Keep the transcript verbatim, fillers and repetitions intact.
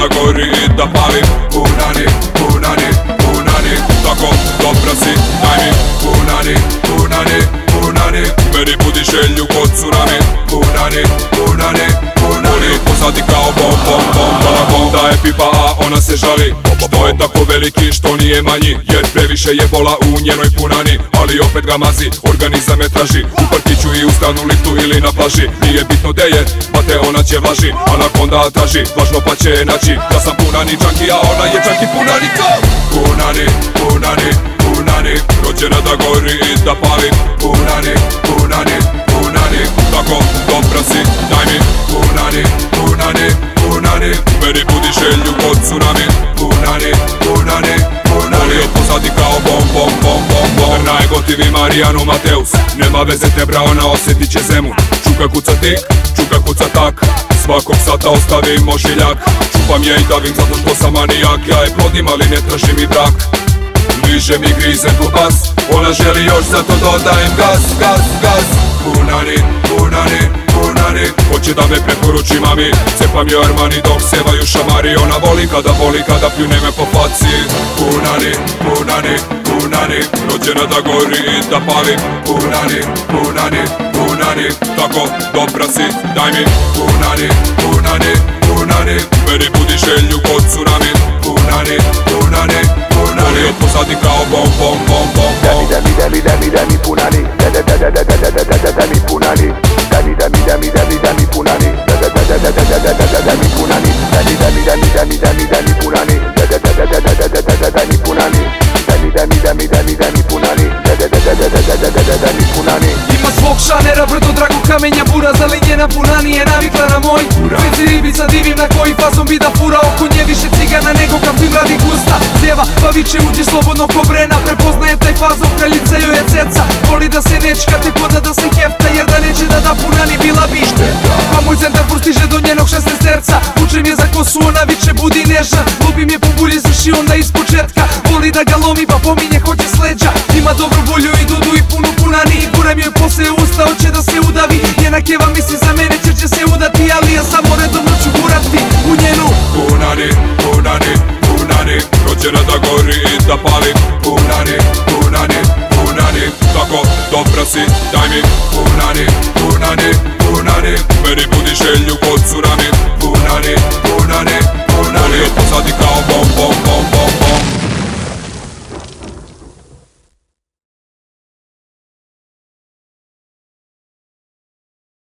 da gori i da palim. Punani, punani, punani, tako dobra si, daj mi. Punani, punani, punani, meni budi želju kod tsunami. Punani, punani, punani, pozadi kao bom, bom, bom, bom, bom. Da je pipa, a ona se žali što je tako veliki, što nije manji, jer previše je bola u njenoj punani. Ali opet ga mazi, organizam me traži u parkiću i u stanu, liftu ili na plaži. Nije bitno gde je, pa te ona će vlaži, anakonda traži, važno pa će je naći. Da sam punani džanki, a ona je džanki punani kao. Punani, punani, punani, rođena da gori i da palim. Punani, punani, punani, tako dobra si, daj mi. Punani, punani, punani, meni budi želju kod tsunami. Punani, punani, punani, od pozadi kao bom, bom, bom, bom, bom. Najgotivi Marijanu Mateus, nema veze te bra, ona osjetit će zemu. Čuka kuca tik, čuka kuca tak, svakog sata ostavim ožiljak. Čupam je i davim zato što sam manijak, ja je plodim ali ne tražim i brak. Bliže mi grizem ko bas, ona želi još zato dodajem gas, gas, gas. Punani, punani, punani, hoće da me preporuči mami. Cepam je Armani dok sevaju šamari, ona voli kada voli kada pljune me po faci. Punani, punani, punani, rođena da gori i da palim. Punani, punani, punani, tako dobra si, daj mi. Punani, punani, punani, meni budi želju kod tsunami. Punani, punani, punani, od pozadi kao bom, bom, bom, bom, bom. Dami, dami, dami, dami, punani, da da da da da da da da da dami punani. Dami, dami, dami, dami, dami punani, da da da da da da da da da dami punani. Dami, dami, dami, dami, dami, dami punani, da da da da da da da da da dami punani. Dami, dami, dami, dami, dami punani, da da da da da da da da da dami punani. Ima svog šanera, brdo drago kamenja bura, za njena punani je navikla na moj. Veci ribica divim na koji fazom bi da fura, oko nje više cigana nego kapim radi gusta. Zjeva, pa viče uđi slobodno ko brena, prepoznaje taj fazom, kraljica joj je ceca. Voli da se nečka, te koda da se hefta, jer da neće da da punani bila bi šteta. Pa moj centar pustiže do njenog šesnaesterca, učem je za kosu, ona viče budi nežna. Lubim je po bulji zrši onda iz početka, voli da ga lomi pa pominje hoće sleđa. Ima dobru volju i dudu i punu punani, i guram joj posle usta, hoće da se udavi. Njena keva misli za mene će će se udati, ali ja samo redom